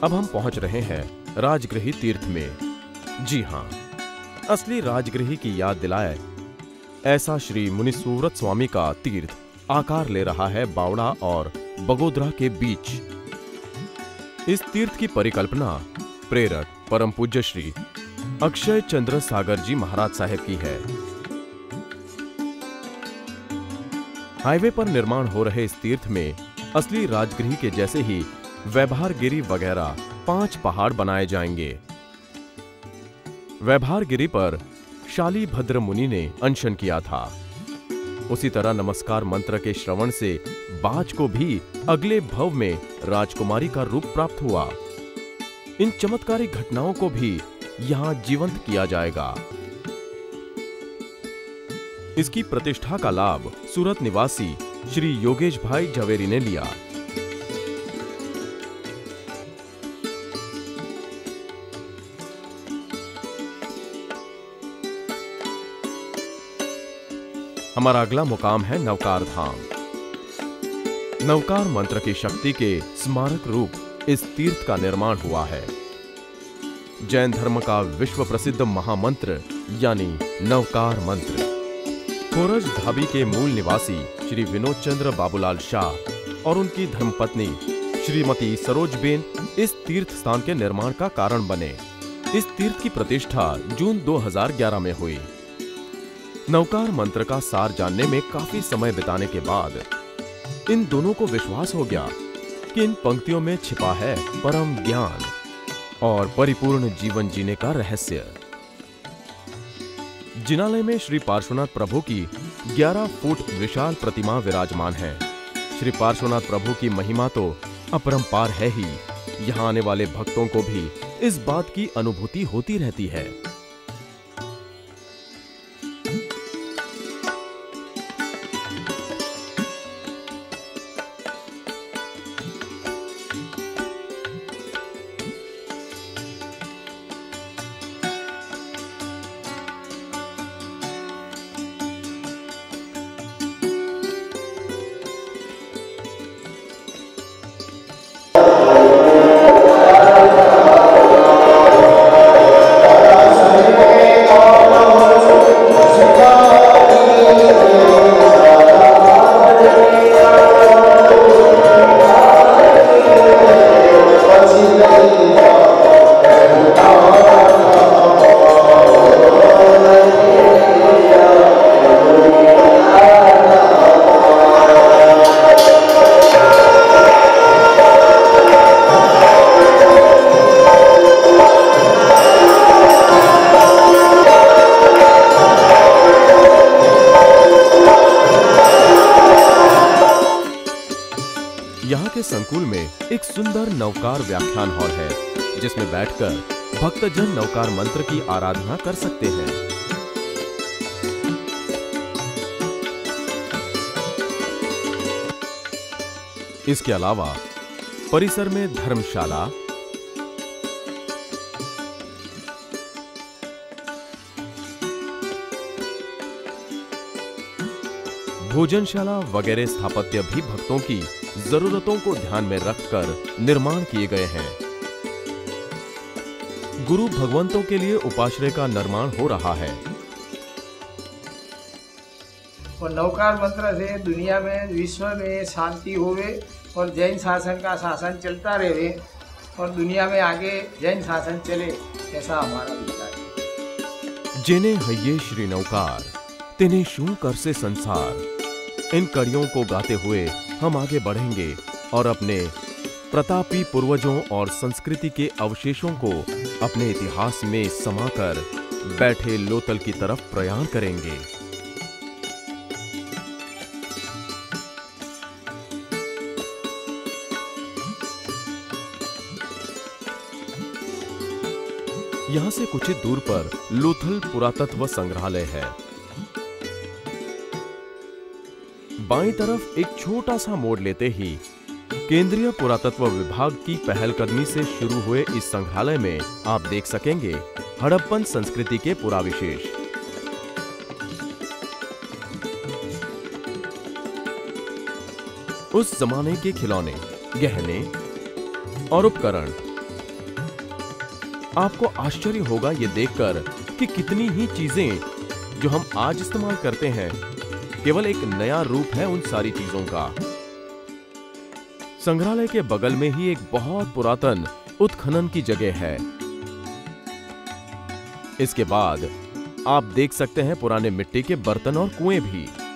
अब हम पहुंच रहे हैं राजगृही तीर्थ में। जी हाँ, असली राजगृही की याद दिलाए ऐसा श्री मुनिसूरत स्वामी का तीर्थ आकार ले रहा है बावड़ा और बगोदरा के बीच। इस तीर्थ की परिकल्पना प्रेरक परम पूज्य श्री अक्षय चंद्र सागर जी महाराज साहेब की है। हाईवे पर निर्माण हो रहे इस तीर्थ में असली राजगृह के जैसे ही वैभारगिरी वगैरह 5 पहाड़ बनाए जाएंगे। वैभारगिरी पर शालीभद्र मुनि ने अनशन किया था। उसी तरह नमस्कार मंत्र के श्रवण से बाज को भी अगले भव में राजकुमारी का रूप प्राप्त हुआ। इन चमत्कारिक घटनाओं को भी यहां जीवंत किया जाएगा। इसकी प्रतिष्ठा का लाभ सूरत निवासी श्री योगेश भाई झवेरी ने लिया। हमारा अगला मुकाम है नवकार धाम। नवकार मंत्र की शक्ति के स्मारक रूप इस तीर्थ का निर्माण हुआ है। जैन धर्म का विश्व प्रसिद्ध महामंत्र यानी नवकार मंत्र। खोरज ढाबी के मूल निवासी श्री विनोद चंद्र बाबूलाल शाह और उनकी धर्मपत्नी श्रीमती सरोजबेन इस तीर्थ स्थान के निर्माण का कारण बने। इस तीर्थ की प्रतिष्ठा जून 2011 में हुई। नवकार मंत्र का सार जानने में काफी समय बिताने के बाद इन दोनों को विश्वास हो गया कि इन पंक्तियों में छिपा है परम ज्ञान और परिपूर्ण जीवन जीने का रहस्य। जिनालय में श्री पार्श्वनाथ प्रभु की 11 फुट विशाल प्रतिमा विराजमान है। श्री पार्श्वनाथ प्रभु की महिमा तो अपरंपार है ही। यहाँ आने वाले भक्तों को भी इस बात की अनुभूति होती रहती है। यहाँ के संकुल में एक सुंदर नवकार व्याख्यान हॉल है, जिसमें बैठकर भक्तजन नवकार मंत्र की आराधना कर सकते हैं। इसके अलावा परिसर में धर्मशाला, भोजनशाला वगैरह स्थापत्य भी भक्तों की जरूरतों को ध्यान में रखकर निर्माण किए गए हैं। गुरु भगवंतों के लिए उपाश्रय का निर्माण हो रहा है। और नवकार मंत्र से दुनिया में विश्व में शांति होवे और जैन शासन का शासन चलता रहे और दुनिया में आगे जैन शासन चले, ऐसा हमारा विचार है। जेने हये श्री नवकार तिन्हें शू कर से संसार। इन कड़ियों को गाते हुए हम आगे बढ़ेंगे और अपने प्रतापी पूर्वजों और संस्कृति के अवशेषों को अपने इतिहास में समाकर बैठे लोतल की तरफ प्रयाण करेंगे। यहां से कुछ ही दूर पर लोथल पुरातत्व संग्रहालय है। बाईं तरफ एक छोटा सा मोड़ लेते ही केंद्रीय पुरातत्व विभाग की पहलकदमी से शुरू हुए इस संग्रहालय में आप देख सकेंगे हड़प्पन संस्कृति के पुराविशेष। उस जमाने के खिलौने, गहने और उपकरण आपको आश्चर्य होगा ये देखकर कि कितनी ही चीजें जो हम आज इस्तेमाल करते हैं केवल एक नया रूप है उन सारी चीजों का। संग्रहालय के बगल में ही एक बहुत पुरातन उत्खनन की जगह है। इसके बाद आप देख सकते हैं पुराने मिट्टी के बर्तन और कुएं भी।